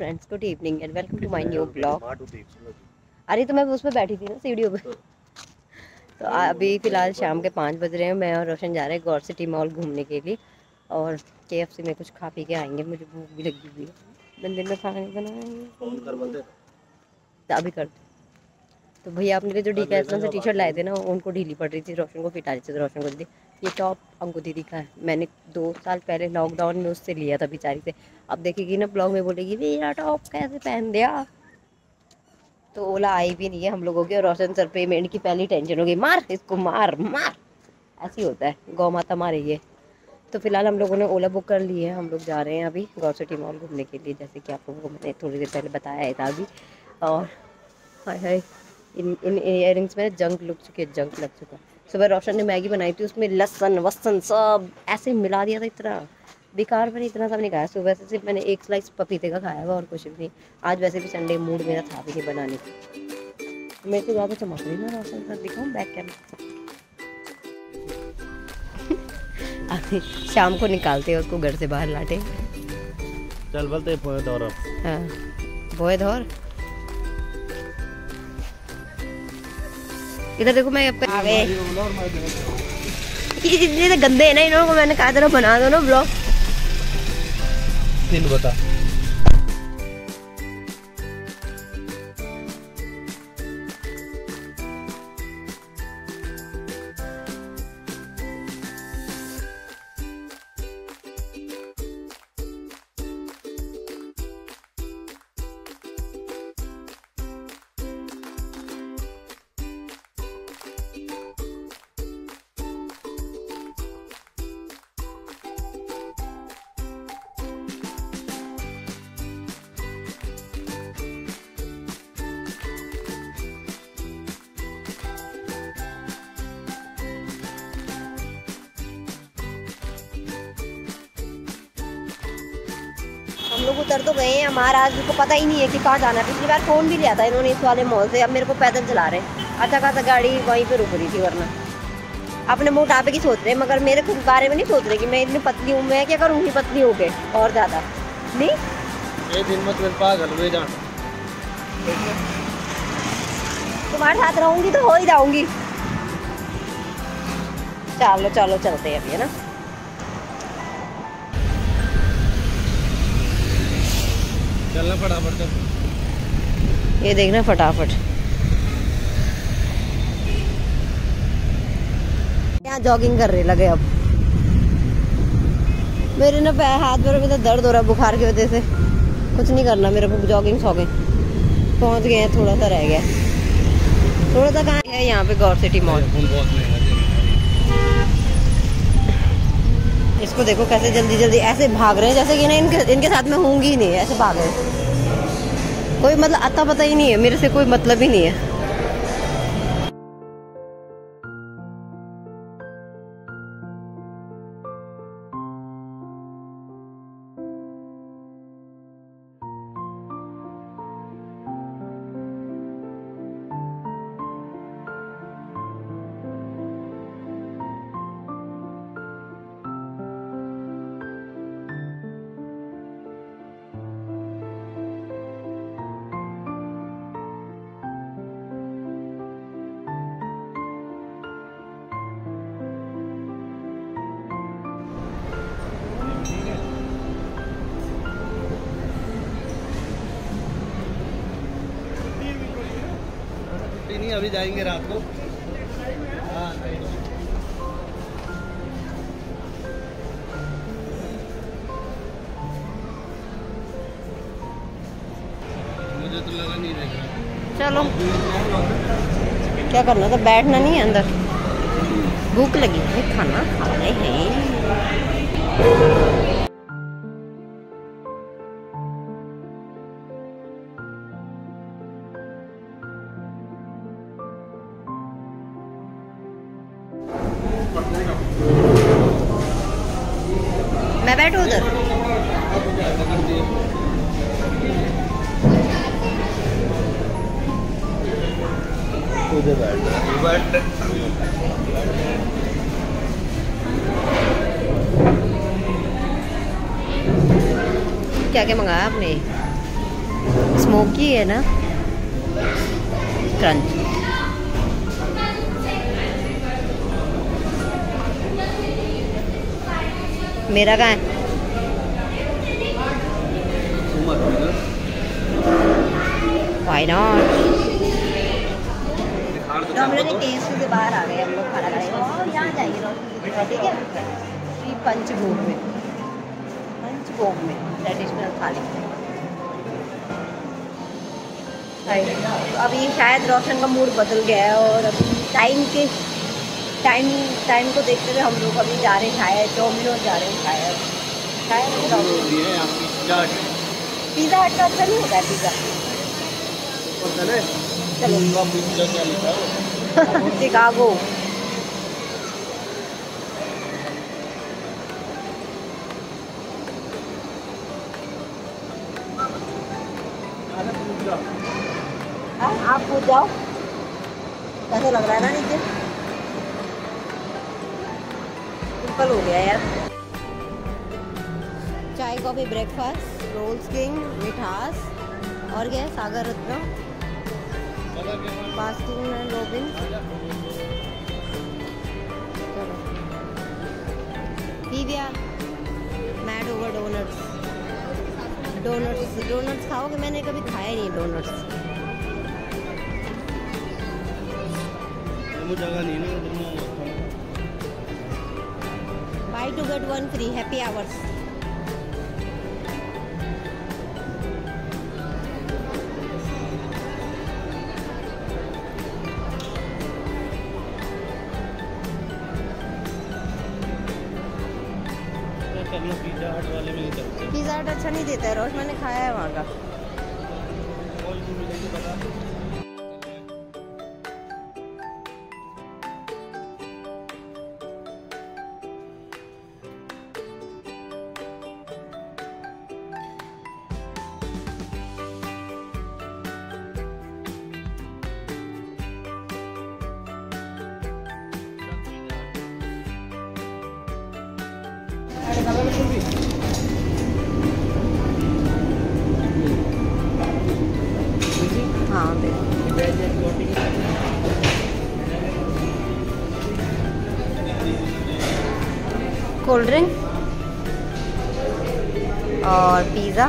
Friends, good evening and welcome to my new blog. अरे तो मैं उस पर बैठी थी ना सीढ़ियों पे। तो अभी फ़िलहाल शाम के 5 बज रहे हैं। मैं और रोशन जा रहे हैं गौर सिटी मॉल घूमने के लिए और KFC में कुछ खा पी के आएंगे। मुझे भूख भी लगी हुई है, मैंने दिन में खाना नहीं बनाया। तो अभी करते। तो भैया अपने लिए जो डीकैथलॉन से टी-शर्ट लाए थे ना, उनको ढीली पड़ रही थी, रोशन को फिट आ रही थी, तो रोशन को दी। ये टॉप अंकु दीदी का है, मैंने 2 साल पहले लॉकडाउन में उससे लिया था बेचारी से। अब देखेगी ना ब्लॉग में, बोलेगी मेरा टॉप कैसे पहन दिया। तो ओला आई भी नहीं है हम लोगों की, और रोशन सर पेमेंट की पहली टेंशन होगी, मार इसको मार मार। ऐसी होता है, गौ माता मारेगी है। तो फिलहाल हम लोगों ने ओला बुक कर ली है, हम लोग जा रहे हैं अभी गौर सिटी मॉल घूमने के लिए, जैसे कि आप लोगों को मैंने थोड़ी देर पहले बताया था अभी। और हाय हाय, इन इयररिंग्स में जंक लग चुकी है, जंक लग चुका। सुबह रोशन ने मैगी बनाई थी, उसमें लहसुन वसन सब ऐसे मिला दिया था, इतना बेकार। मैंने इतना सब नहीं खाया सुबह से, सिर्फ मैंने 1 स्लाइस पपीते का खाया हुआ और कुछ भी नहीं। आज वैसे भी संडे, मूड मेरा था भी नहीं बनाने की। मेरे को ज़्यादा चमक रही ना रोशन सर, दिखाऊँ बैक कैमरा। अभी शाम को निकालते हैं उसको घर से बाहर, लाटे चल बोलते पोए धोर। हाँ पोए धोर। इधर देखो, मैं अब आ गए। ये जितने गंदे हैं ना, इन्होंने को मैंने कहा था बना दो ना ब्लॉग। तीन बता। हम लोग उतर तो गए हैं, हमारा आज को पता ही नहीं है कि कहाँ जाना है। पिछली बार फ़ोन भी लिया था इन्होंने इस वाले मॉल से, अब मेरे को पैदल चला रहे हैं। अच्छा खासा गाड़ी वहीं पे रुक रही थी, वरना अपने मोटापे की सोच रहे हैं, मगर मेरे खुद बारे में नहीं सोच रहे कि मैं इतनी पतली हूँ, मैं क्या करूँगी पतली होके और ज़्यादा नहीं। ये दिन मत मेरे पागल हुए जा। तुम्हारे साथ रहूँगी तो हो ही जाऊँगी। चलो चलो चलते हैं अभी, है ना। चलना फटाफट चल। ये देखना फटाफट। यहाँ जॉगिंग कर रहे लगे अब। मेरे ना पैर हाथ पैरों में तो दर्द हो रहा है बुखार की वजह से। कुछ नहीं करना मेरे को, जॉगिंग शॉगिंग। पहुँच गए हैं, थोड़ा सा रह गया। थोड़ा सा कहाँ है यहाँ पे गौर सिटी मॉल। इसको देखो कैसे जल्दी जल्दी ऐसे भाग रहे हैं, जैसे कि ना इनके साथ में होंगी ही नहीं, ऐसे भाग रहे हैं। कोई मतलब अता पता ही नहीं है, मेरे से कोई मतलब ही नहीं है। नहीं, अभी जाएंगे रात को। हाँ मुझे तो लगा नहीं देख रहा। चलो क्या करना था, बैठना नहीं है अंदर। भूख लगी है, खाना खा रहे हैं। मैं बैठूं उधर। बैठ। क्या क्या मंगाया आपने? स्मोकी है ना क्रंच। मेरा कहाँ है? Why not? तो हम लोग टेस्ट से बाहर आ गए, हम लोग खाना खाने और यहाँ जाइए रोशन, ठीक है, श्री पंचभोग में, पंचभोग में ट्रेडिशनल थाली। तो अभी शायद रोशन का मूड बदल गया है और अभी टाइम को देखते हुए हम लोग अभी जा रहे हैं शायद डोमिनोज जा रहे हैं शायद पिज़्ज़ा हट का अच्छा नहीं होता है पिज़्ज़ा। चलो शिकागो। आप पूछ जाओ कैसा लग रहा है ना नीचे, सिंपल हो गया यार। चाय कॉफी ब्रेकफास्ट रोल्स किंग मिठास और क्या है Sagar Ratna Baskin and Robbins. चलो पी दिया। मैड ओवर डोनट्स, डोनट्स खाओगे? मैंने कभी खाया नहीं डोनट्स। जगह नहीं ना buy two get one free happy hours. Pizza Hut वाले में नहीं चलते। पिज़्ज़ा हट अच्छा नहीं देता है रोज, मैंने खाया है वहाँ का। हाँ कोल्ड ड्रिंक और पिज़्ज़ा।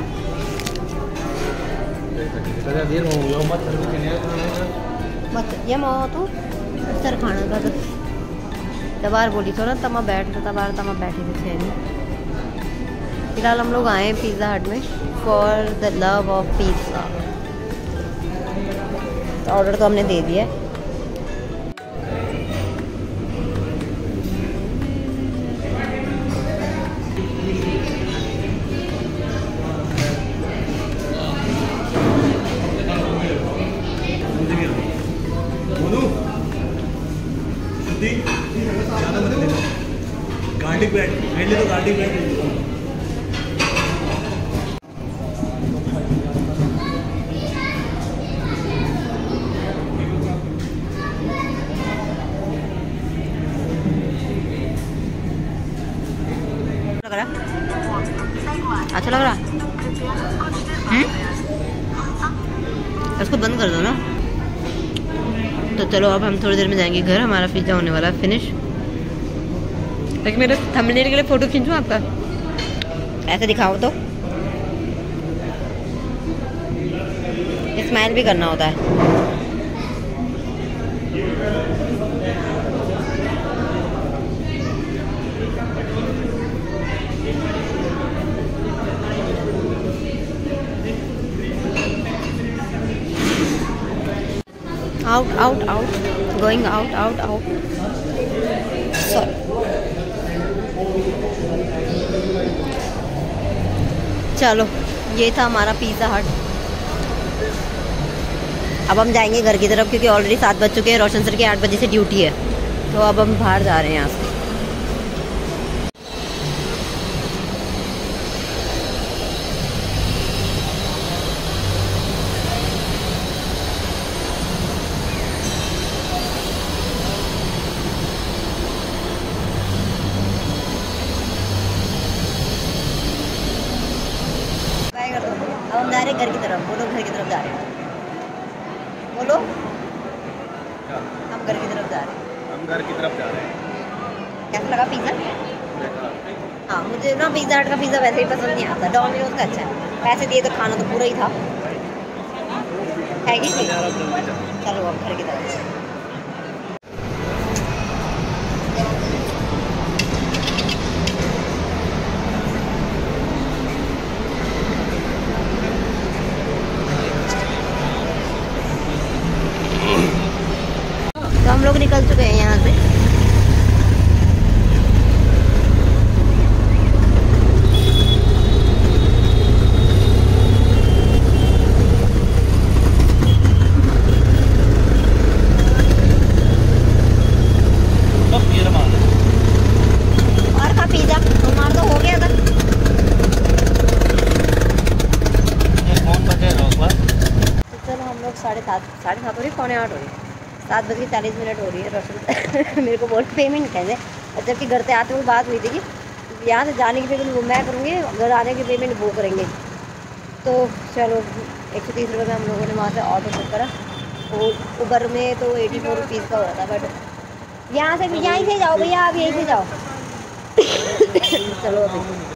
मत ये मो तू सर खाना का तो तबार बोली तो ना तमा बैठ तो तमा बैठी थे नहीं। फिलहाल हम लोग आए हैं पिज़्ज़ा हट में for the love of pizza. तो ऑर्डर तो हमने दे दिया है। गार्लिक ब्रेड ले लो, गार्लिक ब्रेड ले लो। लग रहा अच्छा लग रहा इसको बंद कर दो ना। तो चलो अब हम थोड़ी देर में जाएंगे घर, हमारा पिज़्ज़ा होने वाला है फिनिश। लेकिन मेरे थंबनेल के लिए फ़ोटो खींचूं आपका, ऐसे दिखाओ तो स्माइल भी करना होता है। out going out sorry। चलो ये था हमारा पिज़्ज़ा हट। अब हम जाएंगे घर की तरफ क्योंकि ऑलरेडी 7 बज चुके हैं। रोशन सर की 8 बजे से ड्यूटी है, तो अब हम बाहर जा रहे हैं यहाँ से। अब हम जा रहे हैं घर की तरफ। हम लोग घर की तरफ जा रहे हैं। बोलो, क्या? हम घर की तरफ जा रहे हैं। हम घर की तरफ जा रहे हैं। कैसा लगा पिज़्ज़ा? हाँ, मुझे ना पिज़्ज़ा हट का पिज़्ज़ा वैसे ही पसंद नहीं आता, डोमिनोज का अच्छा है। पैसे दिए तो खाना तो पूरा ही था, है कि नहीं? यार अब जल्दी चलो। चलो अब घर की तरफ। तो हम लोग निकल चुके हैं यहाँ से। अब गिर मार और खा पिज़्ज़ा, हमारा तो हो गया था। ये कौन बजे रोकवा? तो चलो हम लोग 7:30 हो रही, 7:45 हो रही, 7:40 हो रही है। रोशन मेरे को बोल पेमेंट कैसे, और जबकि घर से आते हुए बात हुई थी कि यहाँ से जाने की पेमेंट वो मैं करूँगी, घर आने की पेमेंट वो करेंगे। तो चलो 130 रुपये में हम लोगों ने वहाँ से ऑटो बुक करा। और उबर में तो 84 रुपीज़ का हो रहा था, बट यहाँ से यहीं से जाओ भैया, आप यहीं से जाओ। चलो अभी